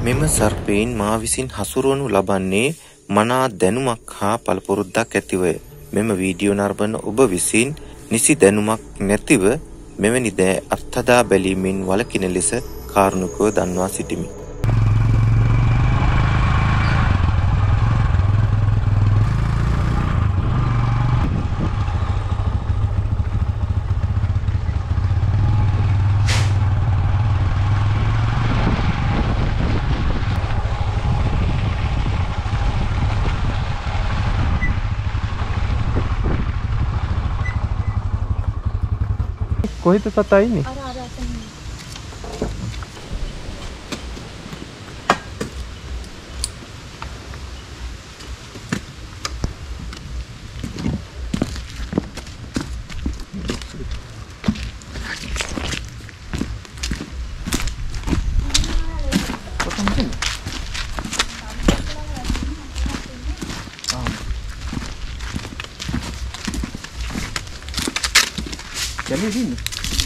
මෙම සර්පයින් මා විසින් හසුරුවනු ලබන්නේ මනා දැනුමක් හා පළපුරුද්දක් ඇතිවය. මෙම වීඩියෝ නරඹන ඔබ විසින් නිසි දැනුමක් නැතිව මෙවැනි දෑ අත්හදා බැලීමෙන් වළකින ලෙස කාරුණිකව දන්වා සිටිමි. කොහෙද සතා ඉන්නේ? අර අතන. Jadi sini.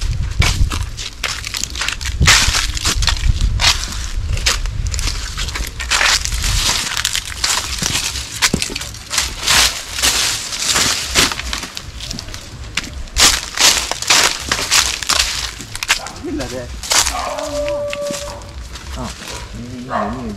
Gila deh. Ah, ini.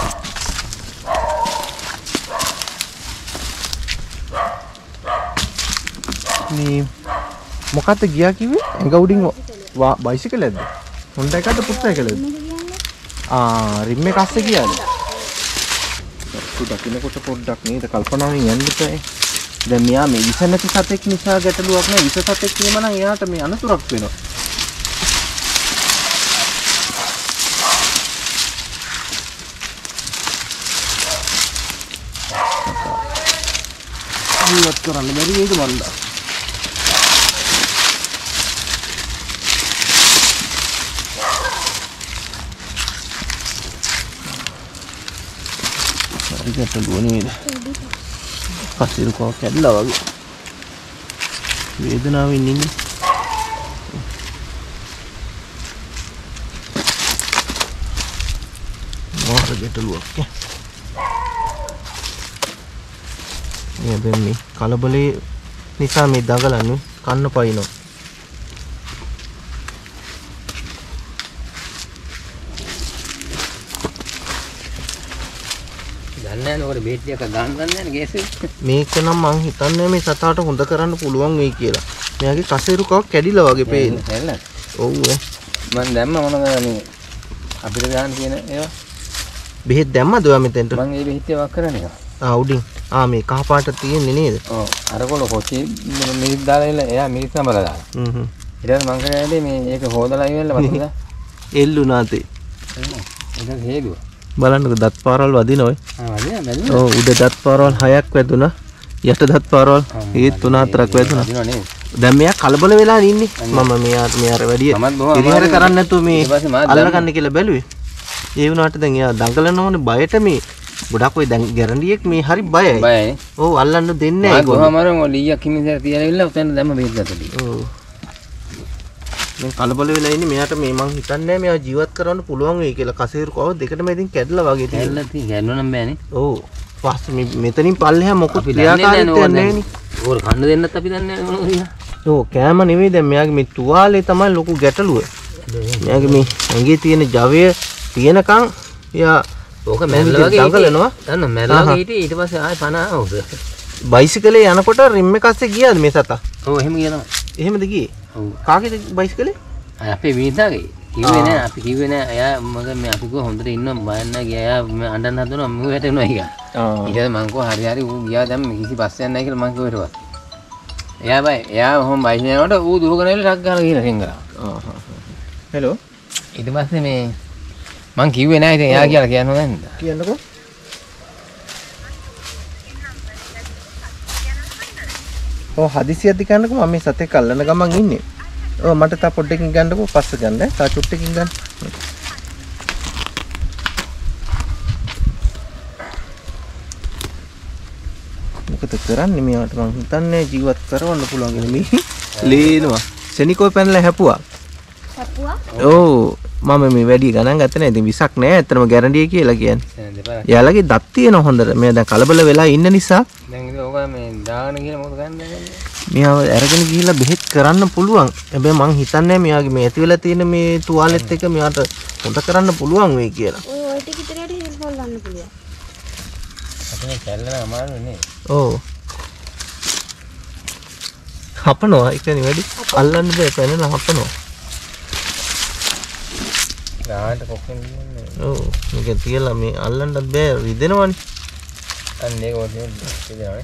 Nih. මොකක්ද ගියා කිව්වේ? ඇඟ උඩින් බයිසිකල් එකද? හොන්ඩා එකද පුට්ටා එකද? රිම් එක අස්සේ ගියාද? දකින්නකොට පොඩ්ඩක් නේද කල්පනාවෙන් යන්න බෑ. දැන් මෙයා මේ විස නැති සතෙක් නිසා ගැටලුවක් නෑ. විස සතෙක් කියම නම් එයාට මේ අනතුරක් වෙනවා. ජීවත් කරන්න බැරි වේද මන්දා. ගැටලුව නේද? කසිරුකෝ කැඩලා වගේ වේදනාවෙන් ඉන්නේ. මොකද ගැටලුවක් ඈ? දැන් මේ කලබලේ නිසා මේ දඟලන්නේ කන්න පයින්නවා. නෑනකොට බේත් ටිකක් දාන්න ගන්න යන්නේ ගේස් එක. මේක නම් මං හිතන්නේ මේ සතාට හොඳ කරන්න පුළුවන් වෙයි කියලා. මෙයාගේ කසේරුකක් කැඩිලා වගේ පේන්නේ. හැල්ලද? ඔව් ඈ. මං දැම්ම මොනවද මේ අපිට ගන්න කියන ඒවා? බෙහෙත් දැම්මද ඔයා මෙතෙන්ට? මං ඒ බෙහෙත් වක් කරන්නේ. උඩින්. මේ කහ පාට තියෙන්නේ නේද? ඔව්. අරකොල කොච්චි මිරිස් දාලා ඉල එයා මිරිස් සම්බල දාලා. ඊට පස්සේ මං කරන්නේ මේ ඒක හොදලා ඉවරලා වතුර. එල්ලුණාතේ. ඒක හේදුවා. බලන්නකො දත් පාරවල් වදින ඔය. වදිනා. ඔව් උඩ දත් පාරවල් 6ක් වැදුනා. යට දත් පාරවල් ඒ 3-4ක් වැදුනා. දැන් මෙයා කලබල වෙලා ඉන්නේ. මම මෙයාට වැඩි ඉරිහර කරන්නේ නැතුව මේ අල්ලගන්න කියලා බැලුවේ. ඒ වුණාට දැන් එයා දඟලනෝනේ බයට මේ ගොඩක් ඔය දැන් ගැරන්ඩියෙක් මේ හරි බයයි. බයයි. ඔව් අල්ලන්න දෙන්නේ නැහැ. කොහොම හරි ඔය ලීයක් හිමිසර තියලා ඉල්ල උතෙන් දැම්ම බේත් ගත්තදී. ඔව්. මම කලබල වෙලා ඉන්නේ මෙයාට මේ මං හිතන්නේ මෙයා ජීවත් කරන්න පුළුවන් වෙයි කියලා. කසේරු කව දෙකටම ඉතින් කැඩලා වගේ තියෙනවා. කැඩලා තියෙන ගන්නවනම් බෑනේ. ඔව්. පස්සේ මෙතනින් පල්ලෙහා මොකද ක්‍රියාකාරීත්වයක් නැහැ නේ. ඕක කන්න දෙන්නත් අපි දන්නේ නැහැ මොනවද කියලා. ඔව් කෑම නෙවෙයි දැන් මෙයාගේ මේ තුවාලේ තමයි ලොකු ගැටලුව. මෙයාගේ මේ ඇඟේ තියෙන ජවය තියෙනකන් එයා ඕක මැරලා වගේ දඟලනවා. දන්න මැරලා වගේ හිටියේ ඊට පස්සේ ආයෙ පණ ආවද. බයිසිකලේ යනකොට රිම් එක අස්සේ ගියාද මේ සතා? ඔව් එහෙම ගියා තමයි. එහෙමද ගියේ? ඔව්. කාගේද බයිසිකලේ? අපේ වීදාගේ. කිව්වේ නෑ අපි කිව්වේ නෑ එයා මගේ මේ අපි කිව්ව හොඳට ඉන්න බයන්න ගියා එයා අඬන්න හදනවා මම වැටෙනවා ඊගා. ඊට පස්සේ මං කිව්වා හරි ඌ ගියා දැන් කිසි පස්සෙන් නැහැ කියලා මං කිව්වා ඊට පස්සේ. එයා බයි එයා කොහොම බයිස් යනකොට ඌ දුවගෙන එලා ටක් ගාලා ගිහලා රින්ගලා. හෙලෝ. ඊට පස්සේ මේ මං කිව්වේ නෑ ඉතින් එයා කියලා කියන්න හොඳ නැද්ද? කියන්නකෝ. හදිසියක්ද කියන්නකෝ මම මේ සතෙක් අල්ලන ගමන් ඉන්නේ. මට තා පොඩ්ඩකින් ගන්නකෝ පස්ස ගන්න. තා චුට්ටකින් ගන්න. මොකද කරන්නේ මෙයාට මං හිතන්නේ ජීවත් කරවන්න පුළුවන් කියලා මේ ලේනවා. සෙනිකෝ පැනලා හැපුවා. හැපුවා? ඔව්. මම මේ වැඩි ගණන් ගත්තේ නැහැ. ඉතින් විසක් නෑ. ඇත්තටම ගැරන්ටි කියලා කියන්නේ. යාළුවගේ දත් තියෙන හොඳට. මේ දැන් කලබල වෙලා ඉන්න නිසා දැන් ඉතින් ඕක මේ දාගෙන ගිහලා මොකද ගන්නේ? මෙයාව අරගෙන ගිහිල්ලා බෙහෙත් කරන්න පුළුවන්. හැබැයි මං හිතන්නේ මෙයාගේ මේ ඇති වෙලා තියෙන මේ තුවාලෙත් එක මෙයාට හොඳ කරන්න පුළුවන් වෙයි කියලා. ඔය ටික ඉතරයට හෙල්ප් කරන්න පුළුවන්. අපේ කැල්ලන අමාරු නේ. ඔව්. හපනවා ඒ කියන්නේ වැඩි අල්ලන්න බෑ පැනලා හපනවා. ගානට කොක්කෙන් කියන්නේ. ඔව් මේක තියලා මේ අල්ලන්නත් බෑ රිදෙනවනේ. අන්න ඒක වගේ රිදෙනවනේ.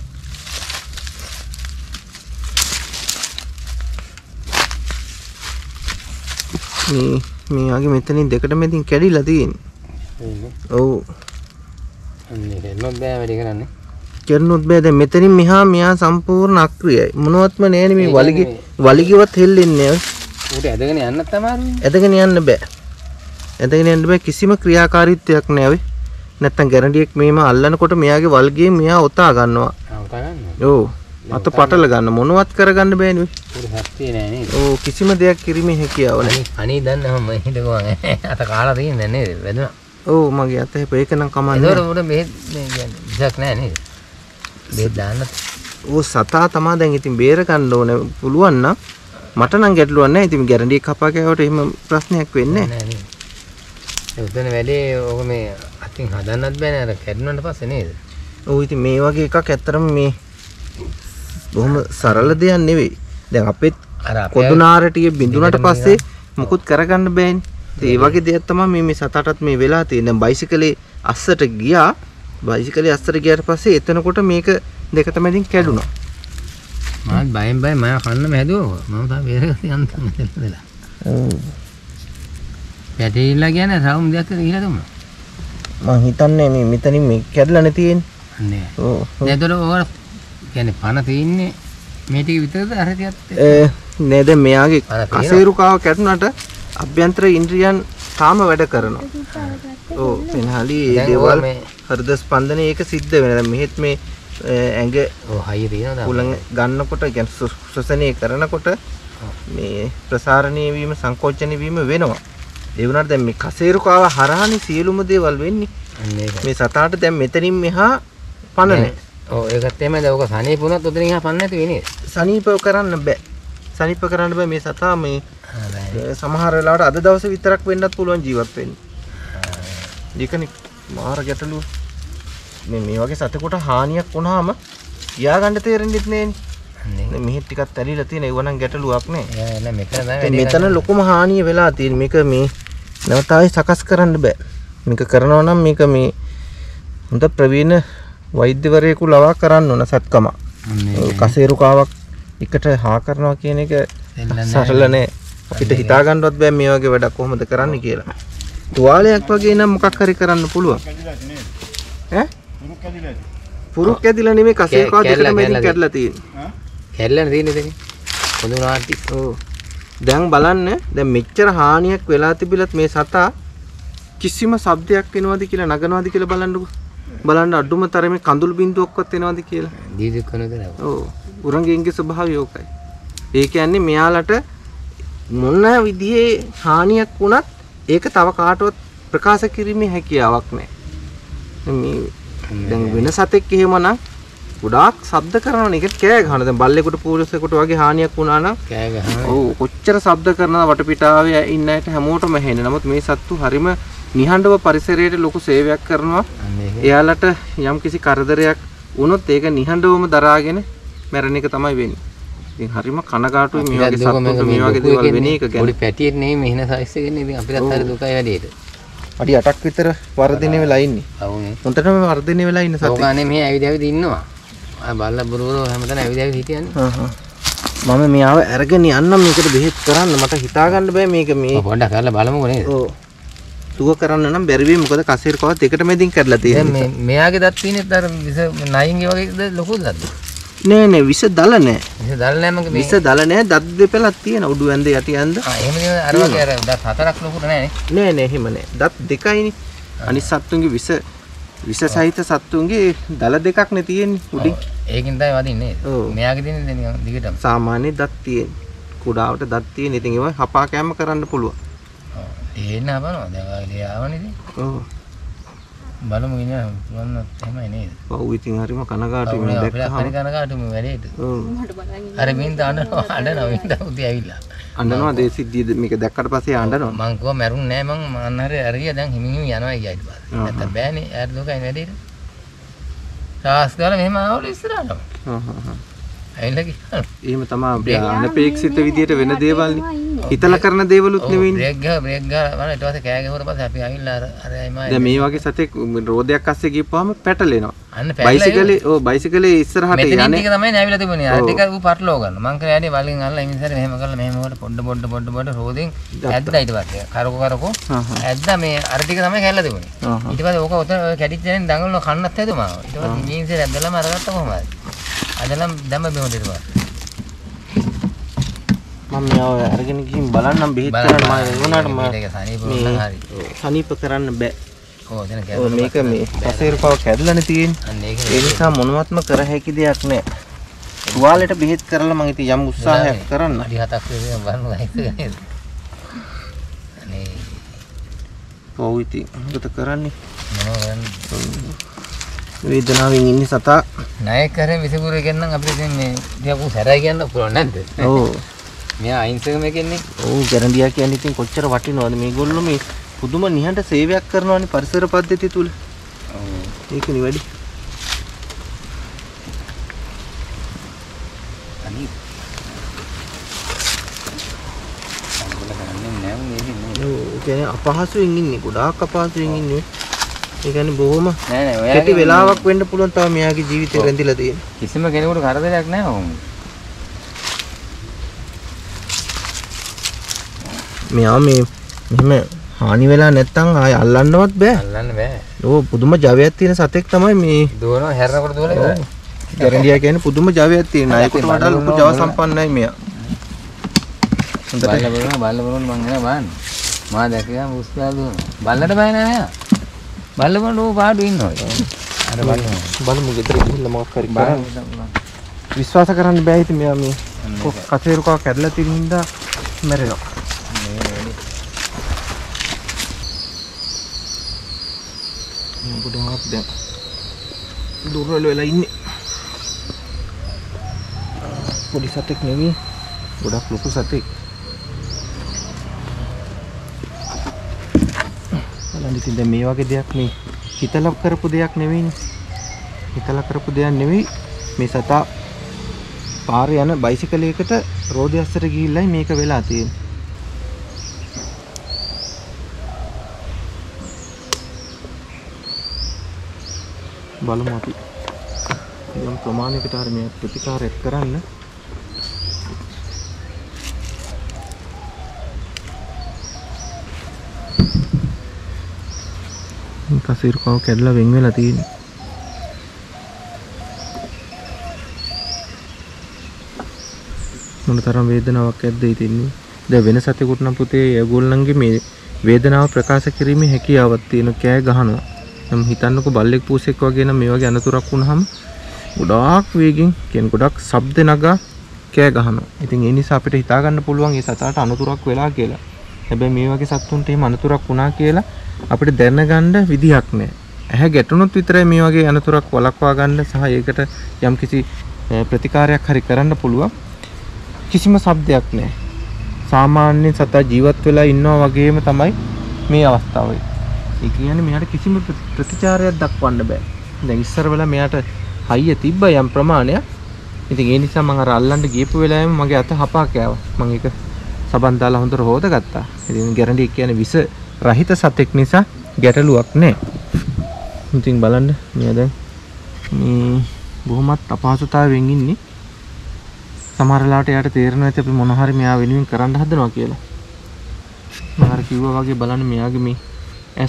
මේ ආගේ මෙතනින් දෙකට මෙතින් කැඩිලා තියෙන්නේ. ඔව්. අන්නේ දෙන්නොත් බෑ වැඩි කරන්නේ. කරනොත් බෑ දැන් මෙතනින් මෙහා සම්පූර්ණ අක්‍රියයි. මොනවත්ම නෑනේ මේ වලිගිවත් හෙල්ලෙන්නේ නෑ. උඩ ඇදගෙන යන්නත් අමාරුයි. ඇදගෙන යන්න බෑ. ඇදගෙන යන්න බෑ කිසිම ක්‍රියාකාරීත්වයක් නෑ වෙයි. නැත්තම් ගැරන්ටියක් මේම අල්ලනකොට මෙයාගේ වල්ගියෙන් මෙයා ඔතා ගන්නවා. ඔතා ගන්නවා. ඔව්. අත පටල ගන්න මොනවත් කරගන්න බෑනේ. උඩ හත්තිය නෑ නේද? ඔව් කිසිම දෙයක් කිරීමේ හැකියාව නෑ. අනේ දන්නා මම හිතගුවා අත කාලා තියෙන්නේ නේද? වැදුනා. ඔව් මගේ අත හැප ඒක නම් කමන්නේ. ඒතර උඩ මේ කියන්නේ විසක් නෑ නේද? බෙහෙත් දාන්න. ඕ සතා තමා දැන් ඉතින් බේර ගන්න ඕනේ පුළුවන් නම් මට නම් ගැටලුවක් නැහැ. ඉතින් ගැරන්ටි එක කපා කෑවට එහෙම ප්‍රශ්නයක් වෙන්නේ නැහැ නේද? ඒ උදේන වැඩේ ඕක මේ අතින් හදන්නත් බෑනේ අර කැඩුණාට පස්සේ නේද? ඔව් ඉතින් මේ වගේ එකක් ඇත්තරම මේ බොහොම සරල දෙයක් නෙවෙයි. දැන් අපෙත් කොදු නාරටිය බිඳුනට පස්සේ මුකුත් කරගන්න බෑනේ. ඉතින් ඒ වගේ දෙයක් තමයි මේ සතාටත් මේ වෙලා තියෙන්නේ. දැන් බයිසිකලේ අස්සට ගියා. බයිසිකලේ අස්සට ගියාට පස්සේ එතනකොට මේක දෙකට මැදින් කැඩුනා. මාත් බයෙන් මම කන්නම හැදුවා. මම තා බේරගත්ත යන්තම් දෙලා. ඔව්. පැටීලා කියන්නේ රවුම් දෙකක් ගිහලා දුන්නා. මං හිතන්නේ මේ මෙතනින් මේ කැඩලා නේ තියෙන්නේ. අනේ. ඔව්. නේදර ඔය කියන්නේ පණ තියෙන්නේ මේ ටික විතරද අර ටිකත් නෑ දැන් මෙයාගේ කසේරුකාව කැඩුනට අභ්‍යන්තර ඉන්ද්‍රියන් තාම වැඩ කරනවා. ඔව් පෙන්හලි ඒ දේවල් හෘද ස්පන්දනය ඒක සිද්ධ වෙනවා. දැන් මෙහෙත් මේ ඇඟ ඔව් හයිය තියෙනවා. උලංග ගන්නකොට කියන්නේ ශ්වසනය කරනකොට මේ ප්‍රසාරණය වීම සංකෝචනය වීම වෙනවා. ඒ වුණාට දැන් මේ කසේරුකාව හරහානේ සියලුම දේවල් වෙන්නේ. මේ සතාට දැන් මෙතනින් මෙහා පණ නැහැ. ඔව් ඒකත් එමය. දැන් ඔක සනීප වුණත් උතනින් එහා පණ නැති වෙන්නේ. සනීප කරන්න බෑ. සනීප කරන්න බෑ මේ සතා මේ සමහර වෙලාවට අද දවසේ විතරක් වෙන්නත් පුළුවන් ජීවත් වෙන්න. ඒකනේ මාර ගැටලුව. මේ වගේ සතෙකුට හානියක් වුණාම කියා ගන්න තේරෙන්නේ නැන්නේ. මෙහෙත් ටිකක් ඇලිලා තියෙන ඒව නම් ගැටලුවක් නේ. මෙතන ලොකුම හානිය වෙලා තියෙන මේක මේ නැවතයි සකස් කරන්න බෑ. මේක කරනවා නම් මේක මේ හොඳ ප්‍රවීණ වෛද්‍යවරයෙකු ලවා කරන්න ඕන සත්කම. කසේරුකාවක් එකට හා කරනවා කියන එක සරල නෑ. අපිට හිතා ගන්නවත් බෑ මේ වගේ වැඩක් කොහොමද කරන්න කියලා. තුවාලයක් වගේ නම් මොකක් හරි කරන්න පුළුවන්. ඈ? පුරුක් කැදිලා නෙමෙයි කසේරුකාව දෙකට මෙලින් කැඩලා තියෙන්නේ. කැඩලා තියෙන්නේ දෙකේ. පොදු නාටි. ඔව්. දැන් බලන්න දැන් මෙච්චර හානියක් වෙලා තිබිලත් මේ සතා කිසිම શબ્දයක් එනවද කියලා නගනවද කියලා බලන්නකෝ. බලන්න අඩුම තරමේ කඳුළු බින්දුවක්වත් එනවද කියලා. දීදික් කරනවද නෑ. ඔව්. උරංගෙන්ගේ ස්වභාවය ඕකයි. ඒ කියන්නේ මෙයාලට මොන විදිහේ හානියක් වුණත් ඒක තව කාටවත් ප්‍රකාශ කිරීමේ හැකියාවක් නැහැ. මේ දැන් වෙන සතෙක් එහෙමනම් ගොඩාක් ශබ්ද කරනවනේ. ඒකට කෑ ගහනවා. දැන් බල්ලෙකුට පූරසෙකුට වගේ හානියක් වුණා නම් කෑ ගහනවා. ඔව් කොච්චර ශබ්ද කරනවද වටපිටාවේ ඉන්න අයට හැමෝටම ඇහෙන්නේ. නමුත් මේ සත්තු හරිම නිහඬව පරිසරයට ලොකු සේවයක් කරනවා. එයාලට යම් කිසි කරදරයක් වුණොත් ඒක නිහඬවම දරාගෙන මැරෙන එක තමයි වෙන්නේ. ඉතින් හරිම කනගාටුයි මේ වගේ සත්තුන්ට මේ වගේ දේවල් වෙන එක ගැන. පොඩි පැටියෙක් නෙමෙයි මෙහෙන සයිස් එකනේ. ඉතින් අපිටත් හරි දුකයි වැඩේට. අඩි 8ක් විතර වර්ධනය වෙලා ඉන්නේ. අවුනේ. හොඳටම වර්ධනය වෙලා ඉන්න සතෙක්. ඕකනේ මෙහි ඇවිද ඉන්නවා. ආ බල්ලා බුරුවරෝ හැමතැන ඇවිද හිටියන්නේ. මම මෙයාව අරගෙන යන්නම් මේකට බෙහෙත් කරන්න. මට හිතා ගන්න බෑ මේක මේ. පොඩ්ඩක් කරලා බලමුකෝ නේද? ඔව්. සුව කරන්න නම් බැරි වෙයි. මොකද කසීරකවත් දෙකට මැදින් කැඩලා තියෙනවා. දැන් මෙයාගේ දත් තියෙනෙත් අර විස නයින්ගේ වගේ ලොකුද දත්ද? නෑ විස දල නෑ. විස දල නෑ මගේ මේ. විස දල නෑ දත් දෙපළක් තියෙන උඩු ඇඳ යටි ඇඳ. එහෙම නේ අර වගේ අර දත් හතරක් ලොකුට නෑනේ. නෑ එහෙම නෑ. දත් දෙකයිනේ. අනිත් සත්තුන්ගේ විස සහිත සත්තුන්ගේ දල දෙකක් නේ තියෙන්නේ උඩින්. ඒකින් තමයි වදින්නේ. මෙයාගේ තියෙන්නේ නිකන් දිගටම. සාමාන්‍ය දත් තියෙන. කුඩාවට දත් තියෙන. ඉතින් ඒවා හපා කෑම කරන්න පුළුවන්. තේන්න අපනවා දැන් ආගේ ආවනේ ඉතින්. ඔව්. බලමු ඉන්නේ මොනවද එහෙමයි නේද? ඔව් ඉතින් හරිම කනගාටුයි මම දැක්කම. අපේ කනගාටු මේ වැඩේට. ඔව්. අර මින්ද අඬනවා මින්ද උදේ ඇවිල්ලා. අඬනවා දේ සිද්ධිය මේක දැක්කට පස්සේ අඬනවා. මං කිව්වා මැරුන්නේ නැහැ මං අන්නහරි අරිය දැන් හිමින් යනවා කියයි ඊට පස්සේ. නැත්තම් බෑනේ යාර දුකයි වැඩේට. ටාස් ගාලා මෙහෙම ආවල ඉස්සරහටම. ඇයිලා කිව්වා. එහෙම තමයි අනපේක්ෂිත විදියට වෙන දේවල්නේ. හිතලා කරන දේවලුත් නෙවෙයිනේ. බ්‍රේක් ගහලා බලන්න ඊට පස්සේ කෑ ගැහුවට පස්සේ අපි ආවිල්ලා අර අයමයි. දැන් මේ වගේ සතෙක් රෝදයක් අස්සේ ගිහපුවාම පැටලෙනවා. අන්න පැටලෙලා. බයිසිකලේ ඉස්සරහට යන්නේ. මෙතනින් ටික තමයි නැවිලා තිබුණේ. අර ටික ඌ පටලව ගන්න. මං කරේ යන්නේ වලින් අල්ලලා ඉමිසරේ මෙහෙම කරලා මෙහෙම කොට පොඩ රෝදෙන් ඇද්දා ඊට පස්සේ. කරකෝ ඇද්දා මේ අර ටික තමයි කැල්ල තිබුණේ. ඊට පස්සේ ඕක ඔතන කැඩිච්ච දැන් දඟලන කන්නත් හැදුවා. ඊට පස්සේ ඉමිසරේ ඇද්දලාම අරගත්තා කොහමද? අදලම් දැම්ම බෙහෙම දෙනවා. මම යාව අරගෙන ගිහින් බලන්නම් බෙහෙත් කරන්න මම වුණාට මේක සනීප වුණා හරි. සනීප කරන්න බෑ. ඔව් එතන ඔව් මේක මේ පසේරුපාව කැඩලානේ තියෙන්නේ. අන්න ඒක ඒ නිසා මොනවත්ම කර හැකි දෙයක් නෑ. තුවාලෙට බෙහෙත් කරලා මම ඉතින් යම් උත්සාහයක් කරන්න. අඩි 7ක් විතර බලන්න ගහිත නේද? අනේ ඔව් ඉතින් මොකද කරන්නේ? මොනව කරන්නේ? වේදනාවෙන් ඉන්නේ සතා. ණය කරේ විසකුරේ කියන්නම් අපිට දැන් මේ තියපු සැරයි කියන්න පුළුවන් නැද්ද? ඔව්. මෙයා අයින්සක මේකෙන්නේ. ඔව් ගැරන්ඩියා කියන්නේ ඉතින් කොච්චර වටිනවද මේගොල්ලෝ මේ පුදුම නිහඬ සේවයක් කරනවානේ පරිසර පද්ධතිය තුල. ඔව්. ඒකනේ වැඩි. අනිත් අංගල ගන්නේ නෑ මේ. ඔව් කියන්නේ අපහසුයෙන් ඉන්නේ ගොඩාක් අපහසුයෙන් ඉන්නේ. ඒ කියන්නේ බොහොම නෑ ඔයාගේ කෙටි වෙලාවක් වෙන්න පුළුවන් තව මෙයාගේ ජීවිතේ රැඳිලා තියෙන. කිසිම කෙනෙකුට කරදරයක් නෑ ඔහොම. මෙයා මේ මෙහෙම හානි වෙලා නැත්තම් ආය අල්ලන්නවත් බෑ. අල්ලන්න බෑ. ඕ පුදුම ජවයක් තියෙන සතෙක් තමයි මේ. දුවනවා හැරනකොට දුවලා ඉවරයි. ගැරන්ඩියා කියන්නේ පුදුම ජවයක් තියෙන. අයකට වඩා ලොකු ජව සම්පන්නයි මෙයා. හොඳට බලන්න මං එනවා බලන්න. මා දැකලා මුස්ලා දුවනවා. බල්ලට බය නෑ මෙයා. බල්ලකට ඕ පාඩු ඉන්නවා. අර බලමු ගෙදර ගිහිල්ලා මොකක් හරි බලන්න. විශ්වාස කරන්න බෑ ඉතින් මෙයා මේ කසේරුකා කැඩලා තියෙන හින්දා මැරෙනවා. මේ ගොඩක් දැන් දුර්වල වෙලා ඉන්නේ. පොඩි සතෙක් නෙවෙයි. ගොඩක් ලොකු සතෙක්. බලන්න ඉතින් දැන් මේ වගේ දෙයක් මේ හිතලා කරපු දෙයක් නෙවෙයිනේ. හිතලා කරපු දෙයක් නෙවෙයි. මේ සතා පාරේ යන බයිසිකලයකට රෝදය අස්සට ගිහිල්ලායි මේක වෙලා තියෙන්නේ. බලමු අපි යම් ප්‍රමාණයකට හරි මේ ප්‍රතිකාරයක් කරන්න. කසීරුකාව කැඩලා වෙන් වෙලා තියෙන්නේ. මොන තරම් වේදනාවක් ඇද්ද ඉතින්නේ. දැන් වෙන සතෙකුට නම් පුතේ ඒගොල්ලන්ගේ මේ වේදනාව ප්‍රකාශ කිරීමේ හැකියාවක් තියෙන කෑ ගහනවා. නම් හිතන්නකෝ බල්ලෙක් පූසෙක් වගේ නම් මේ වගේ අනතුරක් වුණාම ගොඩාක් වේගෙන් කියන ගොඩක් ශබ්ද නගා කෑ ගහනවා. ඉතින් ඒ නිසා අපිට හිතා ගන්න පුළුවන් මේ සතාට අනතුරක් වෙලා කියලා. හැබැයි මේ වගේ සත්තුන්ට එහෙම අනතුරක් වුණා කියලා අපිට දැනගන්න විදියක් නැහැ. ඇහැ ගැටුණොත් විතරයි මේ වගේ අනතුරක් වළක්වා ගන්න සහ ඒකට යම්කිසි ප්‍රතිකාරයක් හරි කරන්න පුළුවන්. කිසිම શબ્දයක් නැහැ. සාමාන්‍ය සතා ජීවත් වෙලා ඉන්නවා වගේම තමයි මේ අවස්ථාවේ. ඒ කියන්නේ මෙයාට කිසිම ප්‍රතිචාරයක් දක්වන්න බෑ. දැන් ඉස්සර වෙලා මෙයාට හයිය තිබ්බ යම් ප්‍රමාණයක්. ඉතින් ඒ නිසා මම අර අල්ලන්න ගියපු වෙලාවෙම මගේ අත හපා කෑවා. මම ඒක සබන් දාලා හොඳට හොදගත්තා. ඉතින් ගැරන්ටි කියන්නේ විස රහිත සතෙක් නිසා ගැටලුවක් නැහැ. ඉතින් බලන්න මෙයා දැන් මේ බොහොමත් අපහසුතාවයෙන් ඉන්නේ. සමහර වෙලාවට යාට තේරෙනවා ඇති අපි මොන හරි මෙයා වෙනුවෙන් කරන්න හදනවා කියලා. මම අර කිව්වා වගේ බලන්න මෙයාගේ මේ ඇස්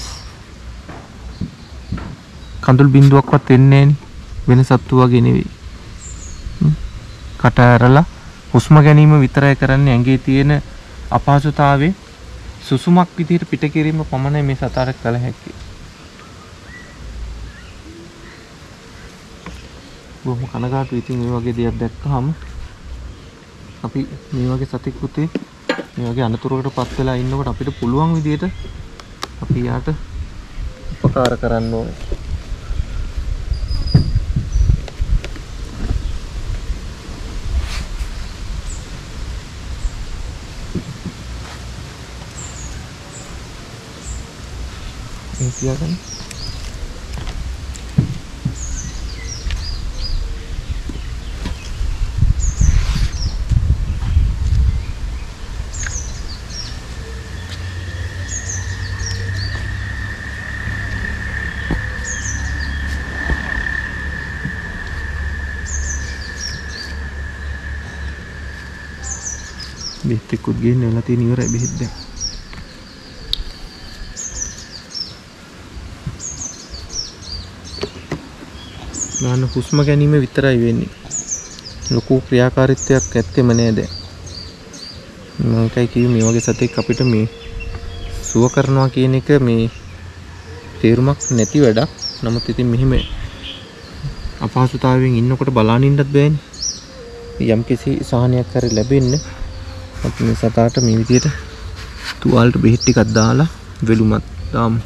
කඳුළු බින්දුවක්වත් එන්නේ නැහෙනි. වෙන සත්තු වගේ නෙවෙයි. කට ඇරලා හුස්ම ගැනීම විතරයි කරන්නේ. ඇඟේ තියෙන අපහසුතාවයේ සුසුමක් විදිහට පිට කිරීම පමණයි මේ සතාට කළ හැකි. බොහොම කනගාටුයි ඉතින් මේ වගේ දෙයක් දැක්කහම අපි මේ වගේ සතෙක් පුතේ මේ වගේ අනතුරකටපත් වෙලා ඉන්නකොට අපිට පුළුවන් විදියට අපි යාට උපකාර කරන්න ඕනේ. මේ තියාගන්න. බෙහෙත් එක්කුත් ගේන්න වෙලා තියෙන ඉවරයි බෙහෙත් දැන්. ගන්න හුස්ම ගැනීම විතරයි වෙන්නේ. ලොකු ක්‍රියාකාරීත්වයක් ඇත්තෙම නෑ දැන්. මම කයි කිව්වේ මේ වගේ සතෙක් අපිට මේ සුව කරනවා කියන එක මේ තේරුමක් නැති වැඩක්. නමුත් ඉතින් මෙහිම අපහසුතාවයෙන් ඉන්නකොට බලාගෙන ඉන්නත් බෑනේ. යම්කිසි සහනයක් හරි ලැබෙන්න අපි මේ සතාට මේ විදියට තුවාලට බෙහෙත් ටිකක් දාලා වෙලුමත් දාමු.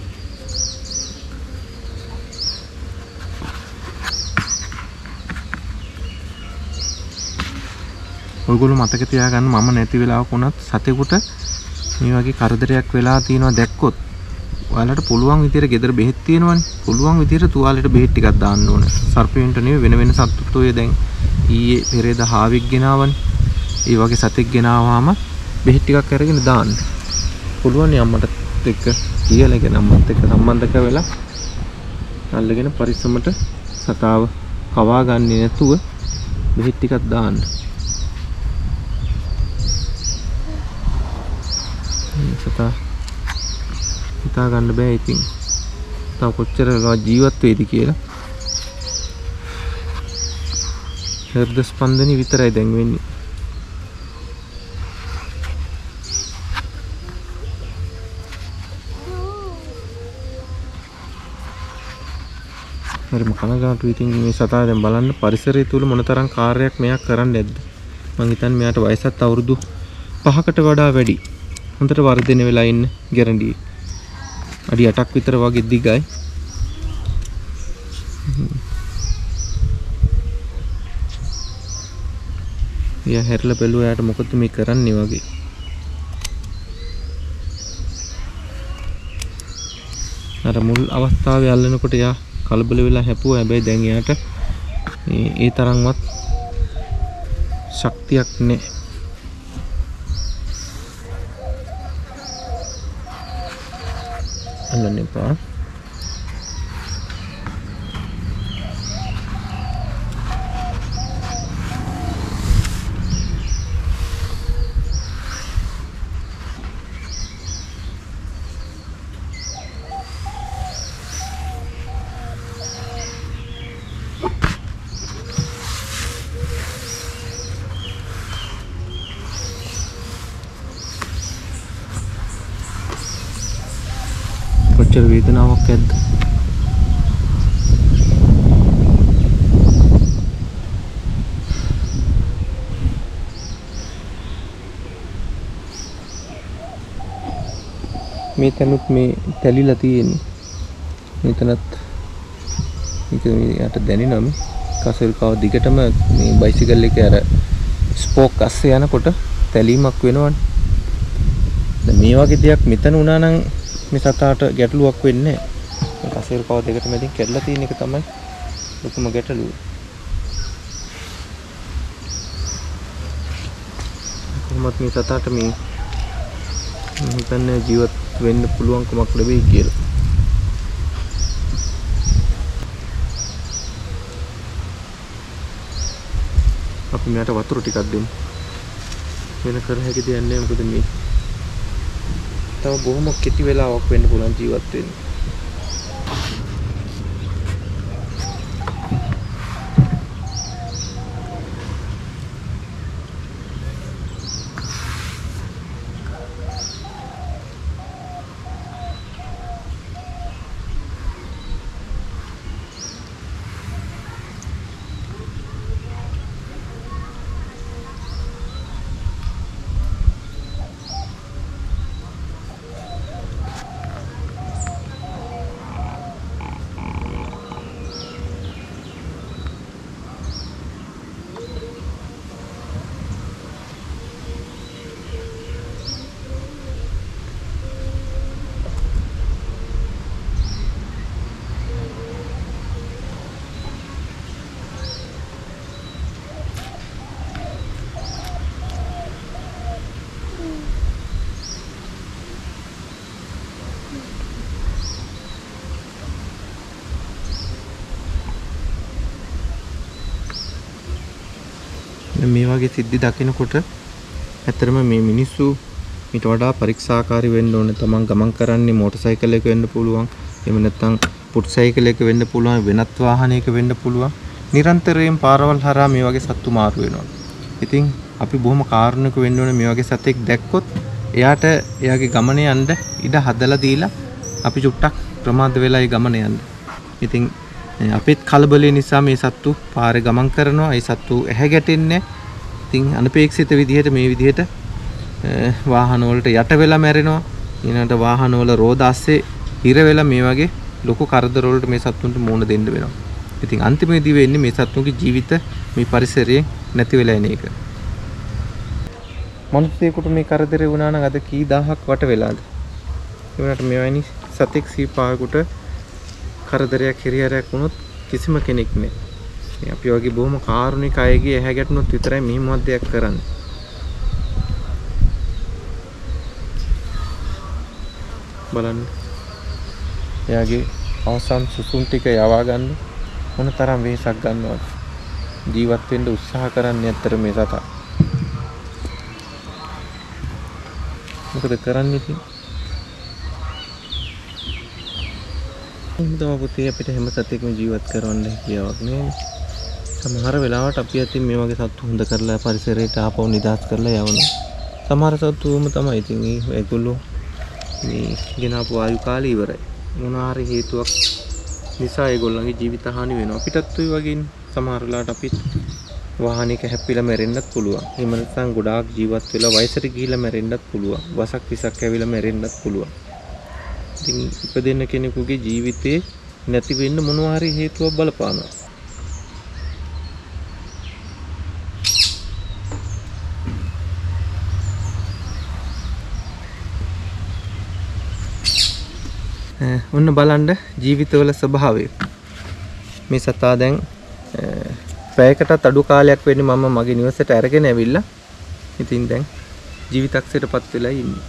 ඔයගොල්ලෝ මතක තියාගන්න මම නැති වෙලාවක වුණත් සතෙකුට මේ වගේ කරදරයක් වෙලා තියෙනවා දැක්කොත් ඔයාලට පුළුවන් විදියට ගෙදර බෙහෙත් තියෙනවනේ. පුළුවන් විදියට තුවාලෙට බෙහෙත් ටිකක් දාන්න ඕනේ. සර්පෙන්ට නෙවෙයි වෙන වෙන සතුත් ඔය දැන් ඊයේ පෙරේද හාවික් ගෙනාවනේ. ඒ වගේ සතෙක් ගෙනාවාම බෙහෙත් ටිකක් අරගෙන දාන්න. පුළුවන් අම්මට එක්ක කියලා ගෙන අම්මත් එක්ක සම්බන්ධ කරලා අල්ලගෙන පරිස්සමට සතාව කවා ගන්නේ නැතුව බෙහෙත් ටිකක් දාන්න. සතා හිතා ගන්න බෑ ඉතින්. තව කොච්චර ජීවත් වෙයිද කියලා. හෘද ස්පන්දනي විතරයි දැන් වෙන්නේ. හරිම කනගාටුයි ඉතින් මේ සතා දැන් බලන්න පරිසරය තුල මොනතරම් කාර්යයක් මෙයා කරන්නේ නැද්ද? මං හිතන්නේ මෙයාට වයසත් අවුරුදු 5කට වඩා වැඩි. හොඳට වර්ධනය වෙලා ඉන්න ගැරන්ටි. අඩි 8ක් විතර වගේ දිගයි. යා හැරලා බැලුවා යාට මොකද මේ කරන්නේ වගේ. අර මුල් අවස්ථාවේ අල්ලනකොට යා කලබල වෙලා හැපුවා. හැබැයි දැන් යාට ඒ තරම්වත් ශක්තියක් නැහැ. අල්ලන්න එපා. කොච්චර වේදනාවක් ඇද්ද? මේ තනුත් මේ තැලිලා තියෙන්නේ. මෙතනත් මේක යට දැනෙනවා මේ කසල්කාව දිගටම මේ බයිසිකල් එකේ අර ස්පෝක් අස්සේ යනකොට තැලීමක් වෙනවනේ. දැන් මේ වගේ දෙයක් මෙතන වුණා නම් මේ සතාට ගැටලුවක් වෙන්නේ නැහැ. මේ කසල්කාව දෙකට මැදින් කැඩලා තියෙන එක තමයි ලොකුම ගැටලුව. කොහොමත් මේ සතාට මේ හිතන්නේ ජීවත් වෙන්න පුළුවන්කමක් ලැබෙයි කියලා. අපි මෙයාට වතුර ටිකක් දෙමු. වෙන කර හැකි දෙයක් නැහැ. මොකද මේ තව බොහොම කෙටි වෙලාවක් වෙන්න පුළුවන් ජීවත් වෙන්න. මේ වගේ සිද්ධි දකිනකොට ඇත්තටම මේ මිනිස්සු ඊට වඩා පරීක්ෂාකාරී වෙන්න ඕනේ. තමන් ගමන් කරන්නේ මෝටර් සයිකල් එක වෙන්න පුළුවන්. එහෙම නැත්නම් පුට් සයිකල් එක වෙන්න පුළුවන්. වෙනත් වාහනයක වෙන්න පුළුවන්. නිරන්තරයෙන් පාරවල් හරහා මේ වගේ සත්තු මාරු වෙනවා. ඉතින් අපි බොහොම කාරුණික වෙන්න ඕනේ. මේ වගේ සතෙක් දැක්කොත් එයාට එයාගේ ගමනේ යන්න ඉඩ හදලා දීලා අපි චුට්ටක් ප්‍රමාද වෙලා ඒ ගමන යන්න. ඉතින් අපිත් කලබලේ නිසා මේ සත්තු පාරේ ගමන් කරනවා. ඒ සත්තු ඇහැ ගැටෙන්නේ. ඉතින් අනපේක්ෂිත විදිහට මේ විදිහට වාහන වලට යට වෙලා මැරෙනවා. ඊළඟට වාහන වල රෝද ASCII හිර වෙලා මේ වගේ ලොකු කරදර වලට මේ සත්තුන්ට මුහුණ දෙන්න වෙනවා. ඉතින් අන්තිමේදී වෙන්නේ මේ සත්තුන්ගේ ජීවිත මේ පරිසරයෙන් නැති වෙලා එන එක. මනුස්සයෙකුට මේ කරදරේ වුණා නම් අද කී දහහක් වට වෙලාද? ඒ වුණාට මෙවැනි සතෙක් සීපාවකට කරදරයක් හිරිහැරයක් වුණොත් කිසිම කෙනෙක් නෑ. අපි වගේ බොහොම කාරුණික අයගේ ඇහැ ගැටුණොත් විතරයි මෙහෙමවත් දෙයක් කරන්නේ. බලන්න. එයාගේ අවසන් සුසුම් ටික යවා ගන්න මොන තරම් වෙහසක් ගන්නවද? ජීවත් වෙන්න උත්සාහ කරන්නේ ඇත්තට මේ සතා. මොකද කරන්නේ ඉතින්? හිතම පුතේ අපිට හැම සතෙක්ම ජීවත් කරවන්න හැකියාවක් නෑ. සමහර වෙලාවට අපි අතින් මේ වගේ සත්තු හොඳ කරලා පරිසරයට ආපහු නිදහස් කරලා යවනවා. සමහර සත්තුම තමයි ඉතින් ඒගොල්ලෝ මේ ගෙනාපු ආයු කාලය ඉවරයි. මොනාරි හේතුවක් නිසා ඒගොල්ලන්ගේ ජීවිත හානි වෙනවා. අපිටත් ඔය වගේ සමහර වෙලාවට අපිත් වාහනයක හැප්පිලා මැරෙන්නත් පුළුවන්. එහෙම නැත්නම් ගොඩාක් ජීවත් වෙලා වයසට ගිහිල්ලා මැරෙන්නත් පුළුවන්. වසක් විසක් ඇවිල්ලා මැරෙන්නත් පුළුවන්. ඉතින් ඉපදෙන කෙනෙකුගේ ජීවිතේ නැති වෙන්න මොනවා හරි හේතුවක් බලපානවා. ඔන්න බලන්න ජීවිතවල ස්වභාවය. මේ සතා දැන් පැයකටත් අඩු කාලයක් වෙන්නේ මම මගේ නිවසට අරගෙන ඇවිල්ලා. ඉතින් දැන් ජීවිතක්ෂයටපත් වෙලා ඉන්නේ.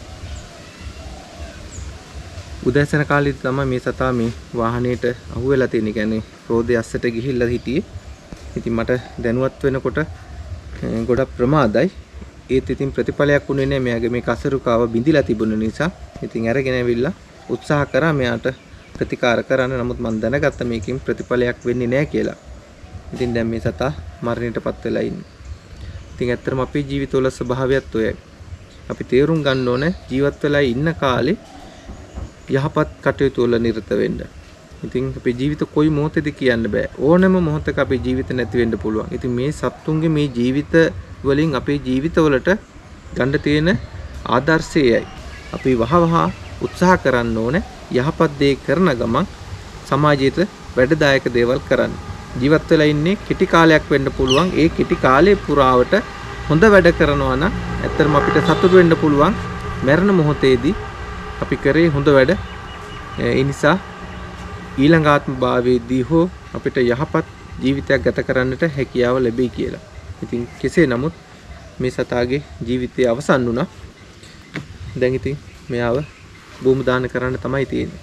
උදෑසන කාලේ තමයි මේ සතා මේ වාහනේට අහු වෙලා තියෙන. කියන්නේ රෝදේ අස්සට ගිහිල්ලා හිටියේ. ඉතින් මට දැනුවත් වෙනකොට ගොඩක් ප්‍රමාදයි. ඒත් ඉතින් ප්‍රතිඵලයක් උනේ නැහැ. මෙයාගේ මේ කසරුකාව බිඳිලා තිබුණ නිසා. ඉතින් අරගෙන ඇවිල්ලා උත්සාහ කරා මෙයාට ප්‍රතිකාර කරන්න. නමුත් මම දැනගත්තා මේකෙන් ප්‍රතිඵලයක් වෙන්නේ නැහැ කියලා. ඉතින් දැන් මේ සතා මරණයටපත් වෙලා ඉන්නේ. ඉතින් ඇත්තටම අපේ ජීවිතවල ස්වභාවයත් ඔයයි. අපි තේරුම් ගන්න ඕනේ ජීවත් වෙලා ඉන්න කාලේ යහපත් කටයුතු වල නිරත වෙන්න. ඉතින් අපේ ජීවිත කොයි මොහොතේද කියන්න බෑ. ඕනෑම මොහොතක අපේ ජීවිත නැති වෙන්න පුළුවන්. ඉතින් මේ සත්තුන්ගේ මේ ජීවිත වලින් අපේ ජීවිතවලට ගන්න තියෙන ආදර්ශයයි. අපි වහවහ උත්සාහ කරන්න ඕනේ යහපත් දේ කරන ගමන් සමාජයට වැඩදායක දේවල් කරන්න. ජීවත් වෙලා ඉන්නේ කෙටි කාලයක් වෙන්න පුළුවන්. ඒ කෙටි කාලේ පුරාවට හොඳ වැඩ කරනවා නම් ඇත්තටම අපිට සතුටු වෙන්න පුළුවන්. මරණ මොහොතේදී අපි කරේ හොඳ වැඩ. ඒ නිසා ඊළඟ ආත්ම භාවයේදී හෝ අපිට යහපත් ජීවිතයක් ගත කරන්නට හැකියාව ලැබෙයි කියලා. ඉතින් කෙසේ නමුත් මේ සතාගේ ජීවිතය අවසන් වුණා. දැන් ඉතින් මෙයාව භූමි දාන කරන්න තමයි තියෙන්නේ.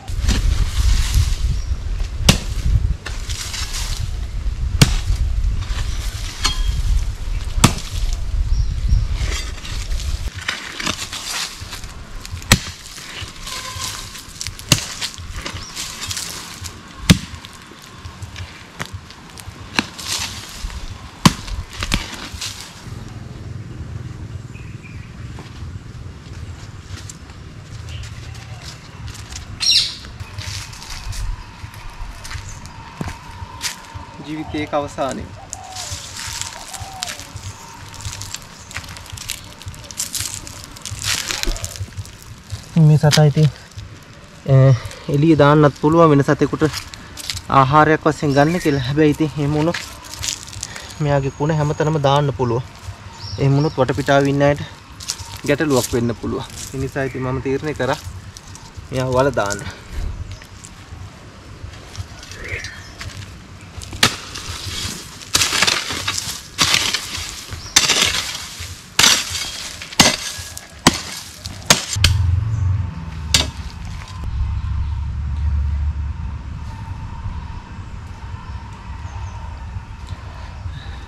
ජීවිතයේ අවසානයේ මේ සතා ඉතින් එළිය දාන්නත් පුළුවන් වෙන සතෙකුට ආහාරයක් වශයෙන් ගන්න කියලා. හැබැයි ඉතින් එහෙම වුණොත් මෙයාගේ කුණ හැමතැනම දාන්න පුළුවන්. එහෙම වුණොත් වටපිටාවේ ඉන්න අයට ගැටලුවක් වෙන්න පුළුවන්. ඒ නිසා ඉතින් මම තීරණය කරා මෙයාව වල දාන්න.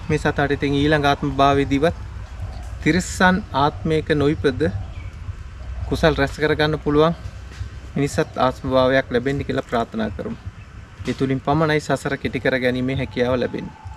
මේ සතාට ඉතින් ඊළඟ ආත්ම භාවයේදීවත් තිරිසන් ආත්මයක නොයිපද කුසල් රැස් කරගන්න පුළුවන් මිනිසත් ආත්ම භාවයක් ලැබෙන්න කියලා ප්‍රාර්ථනා කරමු. ඒ තුලින් පමණයි සසර කෙටි කර ගැනීමේ හැකියාව ලැබෙන්නේ.